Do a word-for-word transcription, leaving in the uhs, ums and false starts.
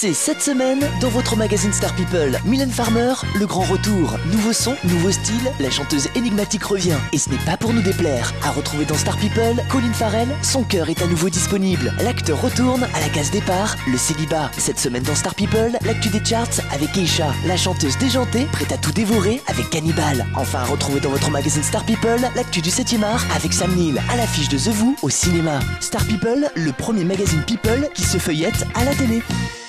C'est cette semaine dans votre magazine Star People. Mylène Farmer, le grand retour. Nouveau son, nouveau style, la chanteuse énigmatique revient. Et ce n'est pas pour nous déplaire. À retrouver dans Star People, Colin Farrell, son cœur est à nouveau disponible. L'acteur retourne à la case départ, le célibat. Cette semaine dans Star People, l'actu des charts avec Keisha, la chanteuse déjantée, prête à tout dévorer avec Cannibal. Enfin à retrouver dans votre magazine Star People, l'actu du septième art avec Sam Neill, à l'affiche de The Voo au cinéma. Star People, le premier magazine People qui se feuillette à la télé.